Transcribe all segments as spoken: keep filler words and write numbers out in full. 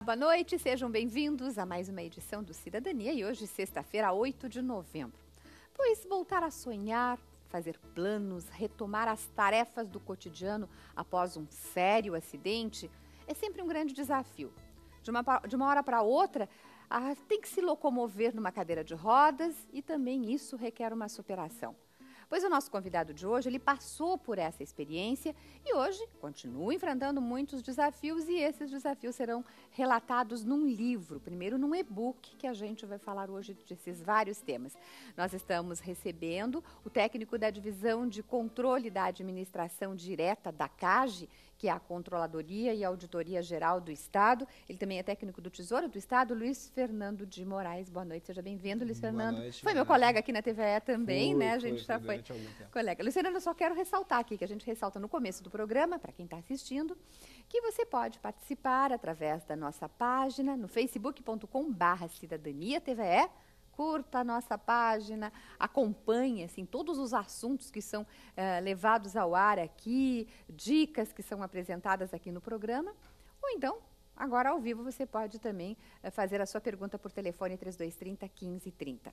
Boa noite, sejam bem-vindos a mais uma edição do Cidadania e hoje, sexta-feira, oito de novembro. Pois voltar a sonhar, fazer planos, retomar as tarefas do cotidiano após um sério acidente é sempre um grande desafio. De uma, de uma hora para outra, ah, tem que se locomover numa cadeira de rodas e também isso requer uma superação. Pois o nosso convidado de hoje, ele passou por essa experiência e hoje continua enfrentando muitos desafios e esses desafios serão relatados num livro, primeiro num e-book que a gente vai falar hoje desses vários temas. Nós estamos recebendo o técnico da Divisão de Controle da Administração Direta da CAGE, que é a Controladoria e Auditoria Geral do Estado. Ele também é técnico do Tesouro do Estado, Luiz Fernando de Moraes. Boa noite, seja bem-vindo, Luiz Boa Fernando. Noite, foi meu colega aqui na T V E também, foi, né? A foi, gente já foi, foi colega. Luiz Fernando, eu só quero ressaltar aqui, que a gente ressalta no começo do programa, para quem está assistindo, que você pode participar através da nossa página no facebook ponto com barra cidadania T V E. Curta a nossa página, acompanhe assim, todos os assuntos que são uh, levados ao ar aqui, dicas que são apresentadas aqui no programa. Ou então, agora ao vivo, você pode também uh, fazer a sua pergunta por telefone três dois três zero, quinze trinta.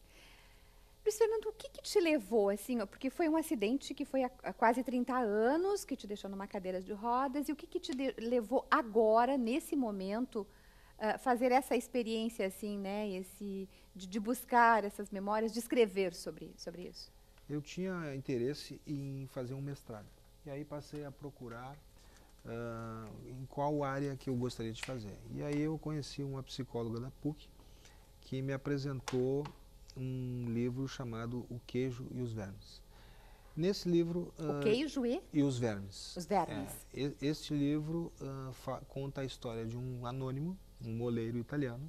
Luiz Fernando, o que, que te levou, assim, ó, porque foi um acidente que foi há, há quase trinta anos, que te deixou numa cadeira de rodas, e o que, que te de, levou agora, nesse momento, Uh, fazer essa experiência, assim, né, esse, de, de buscar essas memórias, de escrever sobre, sobre isso? Eu tinha interesse em fazer um mestrado. E aí passei a procurar uh, em qual área que eu gostaria de fazer. E aí eu conheci uma psicóloga da P U C que me apresentou um livro chamado O Queijo e os Vermes. Nesse livro... O uh, queijo e? E os vermes. Os vermes. É, este livro uh, conta a história de um anônimo, um moleiro italiano,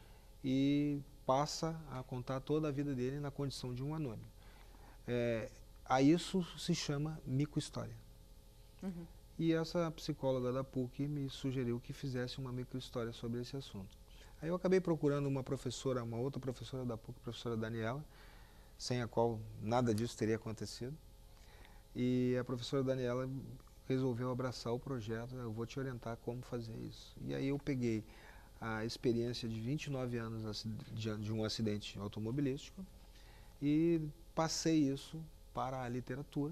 e passa a contar toda a vida dele na condição de um anônimo. É, a isso se chama microhistória. Uhum. E essa psicóloga da P U C me sugeriu que fizesse uma microhistória sobre esse assunto. Aí eu acabei procurando uma professora, uma outra professora da P U C, a professora Daniela, sem a qual nada disso teria acontecido. E a professora Daniela resolveu abraçar o projeto, eu vou te orientar como fazer isso. E aí eu peguei a experiência de vinte e nove anos de um acidente automobilístico e passei isso para a literatura,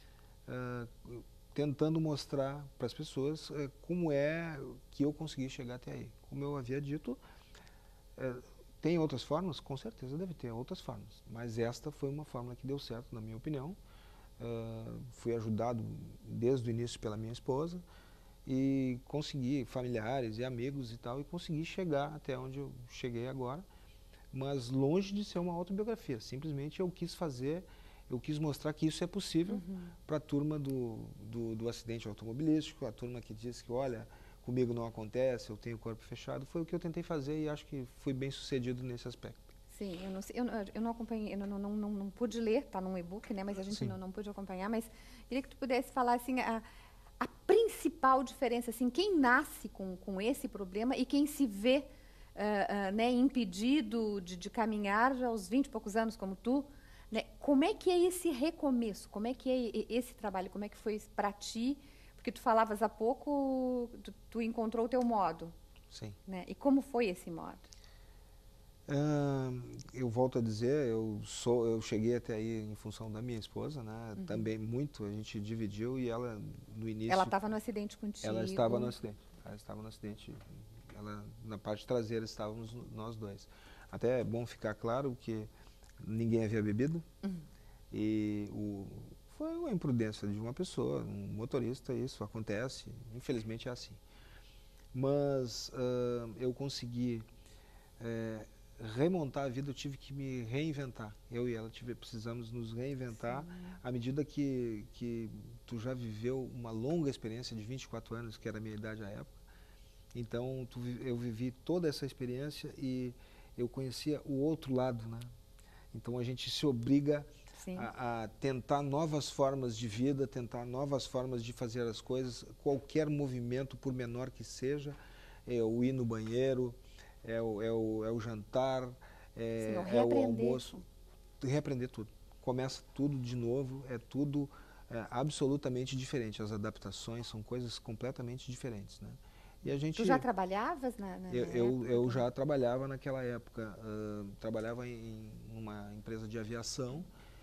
uh, tentando mostrar para as pessoas uh, como é que eu consegui chegar até aí. Como eu havia dito, uh, tem outras formas? Com certeza deve ter outras formas, mas esta foi uma fórmula que deu certo, na minha opinião. Uh, fui ajudado desde o início pela minha esposa e consegui familiares e amigos e tal, e consegui chegar até onde eu cheguei agora, mas longe de ser uma autobiografia. Simplesmente eu quis fazer, eu quis mostrar que isso é possível uhum. para a turma do, do, do acidente automobilístico, a turma que diz que, olha, comigo não acontece, eu tenho o corpo fechado. Foi o que eu tentei fazer e acho que fui bem sucedido nesse aspecto. Sim, eu não, eu, eu não acompanhei, eu não, não, não, não pude ler, está num e-book, né, mas a gente não, não pôde acompanhar, mas queria que tu pudesse falar, assim, a, a principal diferença, assim, quem nasce com, com esse problema e quem se vê uh, uh, né, impedido de, de caminhar aos vinte e poucos anos, como tu, né, como é que é esse recomeço, como é que é esse trabalho, como é que foi para ti, porque tu falavas há pouco, tu, tu encontrou o teu modo. Sim. Né, e como foi esse modo? Uh, eu volto a dizer, eu, sou, eu cheguei até aí em função da minha esposa, né? Uhum. Também muito, a gente dividiu e ela no início... Ela estava no acidente contigo? Ela estava no acidente, ela estava no acidente, ela, na parte traseira estávamos nós dois. Até é bom ficar claro que ninguém havia bebido uhum. e o, foi uma imprudência de uma pessoa, um motorista, isso acontece, infelizmente é assim. Mas uh, eu consegui... É, remontar a vida, eu tive que me reinventar. Eu e ela tive, precisamos nos reinventar. Sim. À medida que, que tu já viveu uma longa experiência de vinte e quatro anos, que era a minha idade à época. Então, tu, eu vivi toda essa experiência e eu conhecia o outro lado, né? Então, a gente se obriga a, a tentar novas formas de vida, tentar novas formas de fazer as coisas, qualquer movimento, por menor que seja, é, o ir no banheiro, É o, é, o, é o jantar, é, Sim, é o almoço, reaprender tudo. Começa tudo de novo, é tudo é, absolutamente diferente. As adaptações são coisas completamente diferentes, né? E a gente, tu já trabalhavas na, na eu, na eu, época? eu já trabalhava naquela época, uh, trabalhava em uma empresa de aviação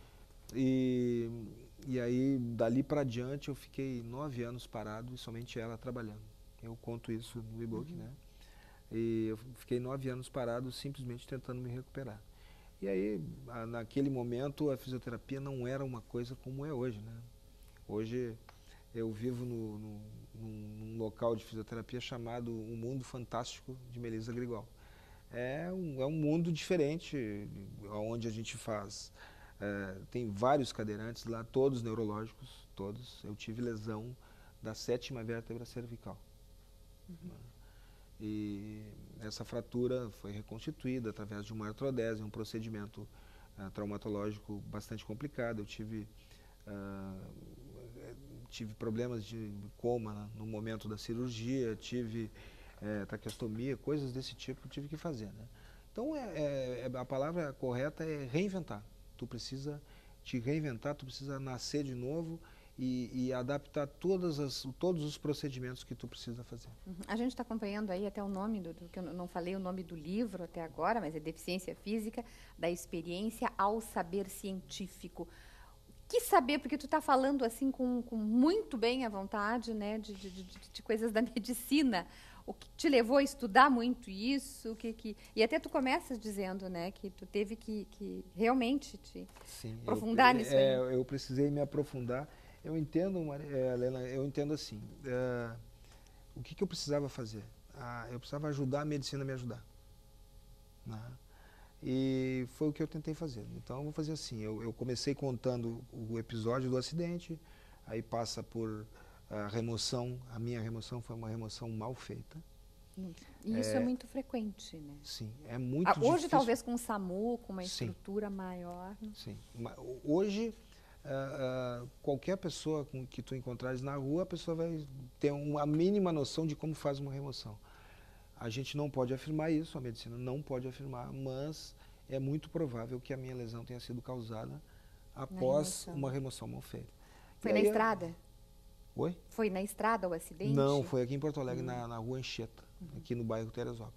e, e aí dali para diante eu fiquei nove anos parado e somente ela trabalhando. Eu conto isso no e-book, Uhum. né? E eu fiquei nove anos parado simplesmente tentando me recuperar. E aí, a, naquele momento, a fisioterapia não era uma coisa como é hoje, né? Hoje eu vivo no, no, num, num local de fisioterapia chamado O Mundo Fantástico de Melissa Grigol. É um, é um mundo diferente, onde a gente faz. É, tem vários cadeirantes lá, todos neurológicos, todos. Eu tive lesão da sétima vértebra cervical. Uhum. E essa fratura foi reconstituída através de uma artrodese, um procedimento uh, traumatológico bastante complicado. Eu tive, uh, tive problemas de coma no momento da cirurgia, tive uh, traqueostomia, coisas desse tipo tive que fazer, né? Então, é, é, a palavra correta é reinventar. Tu precisa te reinventar, tu precisa nascer de novo e, e adaptar todas as, todos os procedimentos que tu precisa fazer. Uhum. A gente está acompanhando aí até o nome, do, do que eu não falei o nome do livro até agora, mas é Deficiência Física, da Experiência ao Saber Científico. Que saber, porque tu está falando assim com, com muito bem à vontade, né, de, de, de, de coisas da medicina. O que te levou a estudar muito isso? Que, que... E até tu começas dizendo, né, que tu teve que, que realmente te Sim, aprofundar eu, nisso é, aí. eu precisei me aprofundar. Eu entendo, é, Helena, eu entendo assim, é, o que, que eu precisava fazer? Ah, eu precisava ajudar a medicina a me ajudar. Né? E foi o que eu tentei fazer. Então eu vou fazer assim, eu, eu comecei contando o episódio do acidente, aí passa por a remoção, a minha remoção foi uma remoção mal feita. E isso é, é muito frequente, né? Sim, é muito ah, difícil. Hoje talvez com o SAMU, com uma sim, estrutura maior. Né? Sim, hoje uh, uh, qualquer pessoa com que tu encontrares na rua, a pessoa vai ter uma mínima noção de como faz uma remoção. A gente não pode afirmar isso, a medicina não pode afirmar, mas é muito provável que a minha lesão tenha sido causada após remoção. uma remoção mal feita. Foi e na aí, estrada? Oi? Foi na estrada o acidente? Não, foi aqui em Porto Alegre, hum. na, na rua Anchieta, uhum. aqui no bairro Teresópolis.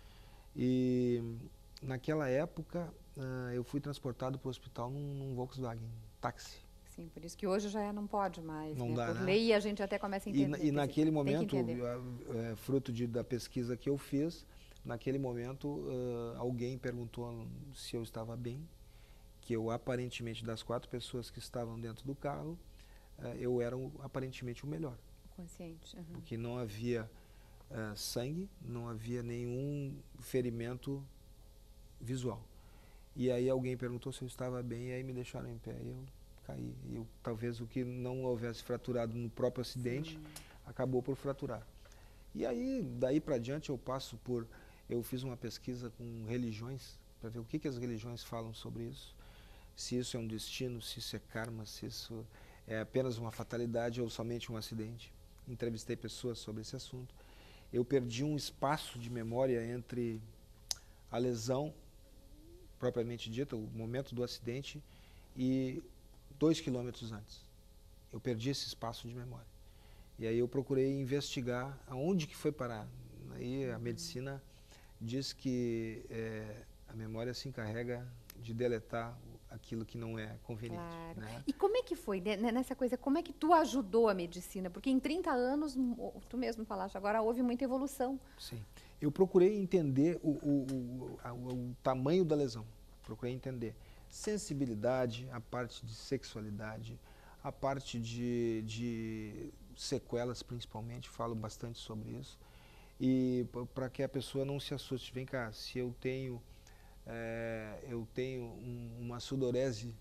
E naquela época, uh, eu fui transportado para o hospital num, num Volkswagen, táxi. Sim, por isso que hoje já não pode mais, não né? Dá, Por né? lei a gente até começa a entender. E, e naquele dizer, momento, é, fruto de, da pesquisa que eu fiz, naquele momento uh, alguém perguntou se eu estava bem, que eu aparentemente, das quatro pessoas que estavam dentro do carro, uh, eu era o, aparentemente o melhor. Consciente. Uhum. Porque não havia uh, sangue, não havia nenhum ferimento visual. E aí alguém perguntou se eu estava bem e aí me deixaram em pé e eu caí. E eu, talvez o que não houvesse fraturado no próprio acidente, sim, acabou por fraturar. E aí, daí para diante eu passo por... Eu fiz uma pesquisa com religiões, para ver o que, que as religiões falam sobre isso. Se isso é um destino, se isso é karma, se isso é apenas uma fatalidade ou somente um acidente. Entrevistei pessoas sobre esse assunto. Eu perdi um espaço de memória entre a lesão propriamente dita, o momento do acidente, e dois quilômetros antes. Eu perdi esse espaço de memória. E aí eu procurei investigar aonde que foi parar. Aí a medicina diz que é, a memória se encarrega de deletar aquilo que não é conveniente. Claro. Né? E como é que foi, né, nessa coisa, como é que tu ajudou a medicina? Porque em trinta anos, tu mesmo falaste, agora houve muita evolução. Sim. Eu procurei entender o, o, o, a, o tamanho da lesão. Procurei entender sensibilidade, a parte de sexualidade, a parte de, de sequelas principalmente, falo bastante sobre isso. E para que a pessoa não se assuste, vem cá, se eu tenho, é, eu tenho um, uma sudorese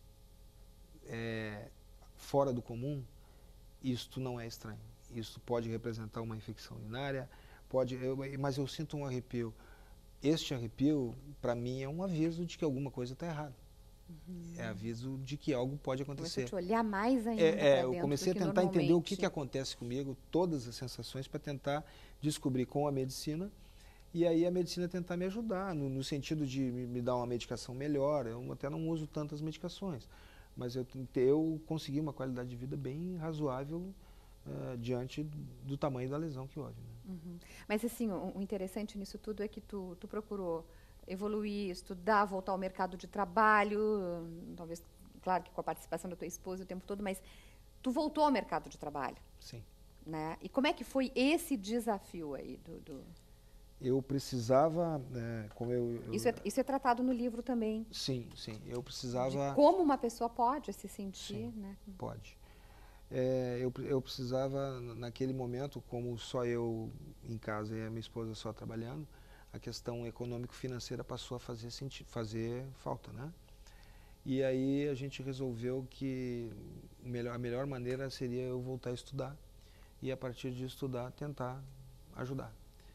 é, fora do comum, isto não é estranho. Isso pode representar uma infecção urinária, pode, eu, mas eu sinto um arrepio. Este arrepio, para mim, é um aviso de que alguma coisa está errada. Uhum. É aviso de que algo pode acontecer. Comecei a te olhar mais ainda é, é, eu comecei a tentar entender o que, que acontece comigo, todas as sensações, para tentar descobrir com a medicina, e aí a medicina tentar me ajudar, no, no sentido de me, me dar uma medicação melhor. Eu até não uso tantas medicações, mas eu, eu consegui uma qualidade de vida bem razoável uh, diante do tamanho da lesão que houve. Né? Uhum. Mas assim, o, o interessante nisso tudo é que tu, tu procurou evoluir, estudar, voltar ao mercado de trabalho, talvez, claro que com a participação da tua esposa o tempo todo, mas tu voltou ao mercado de trabalho. Sim. Né? E como é que foi esse desafio aí? Do, do... Eu precisava, é, como eu, eu... Isso, é, isso é tratado no livro também. Sim, sim. Eu precisava... De como uma pessoa pode se sentir, sim, né? Pode. É, eu, eu precisava, naquele momento, como só eu em casa e a minha esposa só trabalhando, a questão econômico-financeira passou a fazer, senti fazer falta, né? E aí a gente resolveu que melhor, a melhor maneira seria eu voltar a estudar e, a partir de estudar, tentar ajudar.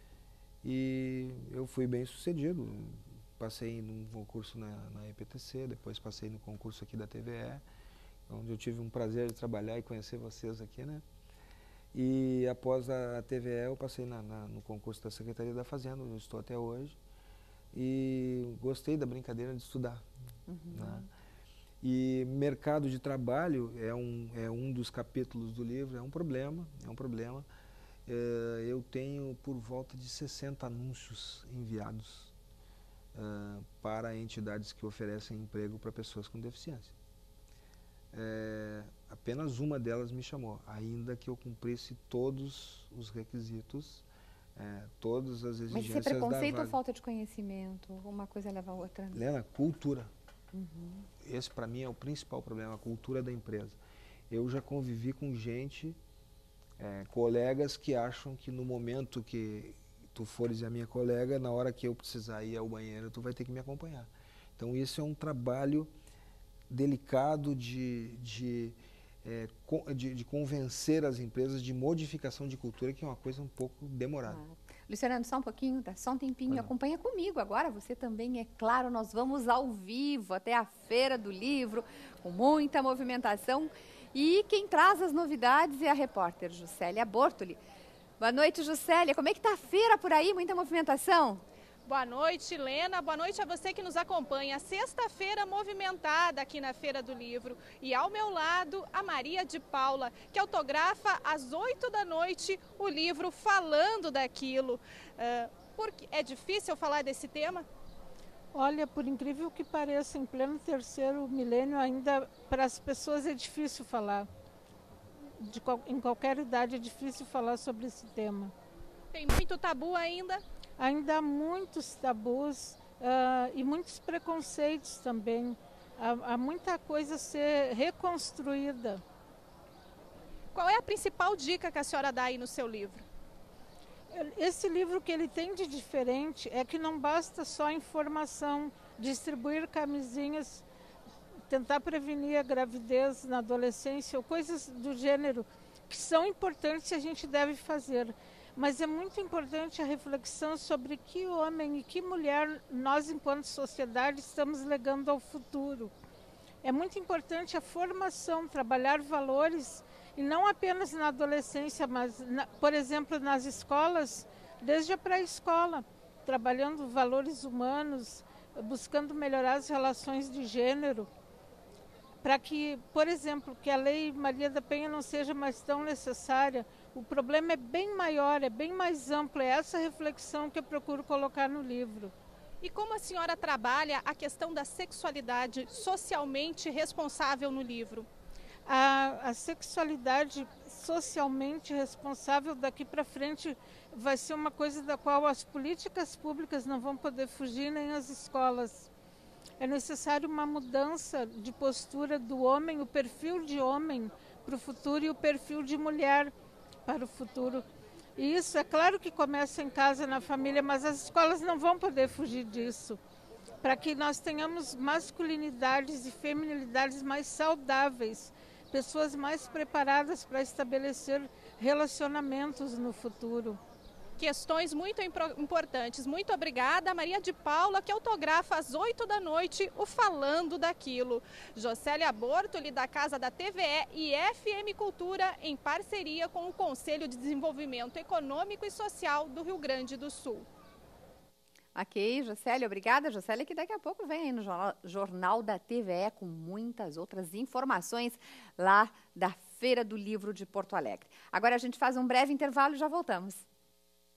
E eu fui bem sucedido, passei num concurso na, na E P T C, depois passei no concurso aqui da T V E, onde eu tive um prazer de trabalhar e conhecer vocês aqui, né? E após a, a T V E eu passei na, na, no concurso da Secretaria da Fazenda, onde eu estou até hoje, e gostei da brincadeira de estudar. Uhum. Né? E mercado de trabalho é um, é um dos capítulos do livro, é um problema, é um problema. É, eu tenho por volta de sessenta anúncios enviados uh, para entidades que oferecem emprego para pessoas com deficiência. É, apenas uma delas me chamou, ainda que eu cumprisse todos os requisitos, é, todas as exigências da vaga. Mas isso é preconceito ou falta de conhecimento? Uma coisa leva a outra? Né? Lena, cultura. Uhum. Esse para mim é o principal problema, a cultura da empresa. Eu já convivi com gente, é, colegas que acham que no momento que tu fores a minha colega, na hora que eu precisar ir ao banheiro, tu vai ter que me acompanhar. Então isso é um trabalho delicado de, de, é, de, de convencer as empresas de modificação de cultura, que é uma coisa um pouco demorada. Ah. Luciano, só um pouquinho, tá? Só um tempinho, ah, acompanha comigo agora, você também, é claro, nós vamos ao vivo até a Feira do Livro, com muita movimentação, e quem traz as novidades é a repórter Juscelia Bortoli. Boa noite, Juscelia, como é que tá a feira por aí, muita movimentação? Boa noite, Lena. Boa noite a você que nos acompanha. Sexta-feira movimentada aqui na Feira do Livro. E ao meu lado, a Maria de Paula, que autografa às oito da noite o livro Falando Daquilo. Uh, porque é difícil falar desse tema? Olha, por incrível que pareça, em pleno terceiro milênio, ainda para as pessoas é difícil falar. De, em qualquer idade é difícil falar sobre esse tema. Tem muito tabu ainda? Ainda há muitos tabus uh, e muitos preconceitos também. Há, há muita coisa a ser reconstruída. Qual é a principal dica que a senhora dá aí no seu livro? Esse livro, que ele tem de diferente é que não basta só informação, distribuir camisinhas, tentar prevenir a gravidez na adolescência ou coisas do gênero que são importantes e a gente deve fazer. Mas é muito importante a reflexão sobre que homem e que mulher nós, enquanto sociedade, estamos legando ao futuro. É muito importante a formação, trabalhar valores, e não apenas na adolescência, mas, na, por exemplo, nas escolas, desde a pré-escola, trabalhando valores humanos, buscando melhorar as relações de gênero, para que, por exemplo, que a Lei Maria da Penha não seja mais tão necessária. O problema é bem maior, é bem mais amplo, é essa reflexão que eu procuro colocar no livro. E como a senhora trabalha a questão da sexualidade socialmente responsável no livro? A, a sexualidade socialmente responsável daqui para frente vai ser uma coisa da qual as políticas públicas não vão poder fugir, nem as escolas. É necessário uma mudança de postura do homem, o perfil de homem para o futuro e o perfil de mulher para o futuro. E isso é claro que começa em casa, na família, mas as escolas não vão poder fugir disso. Para que nós tenhamos masculinidades e feminilidades mais saudáveis, pessoas mais preparadas para estabelecer relacionamentos no futuro. Questões muito importantes. Muito obrigada, Maria de Paula, que autografa às oito da noite o Falando Daquilo. Juscelia Bortoli, da Casa da T V E e F M Cultura, em parceria com o Conselho de Desenvolvimento Econômico e Social do Rio Grande do Sul. Ok, Juscelia, obrigada. Juscelia, que daqui a pouco vem aí no jornal, jornal da T V E com muitas outras informações lá da Feira do Livro de Porto Alegre. Agora a gente faz um breve intervalo e já voltamos.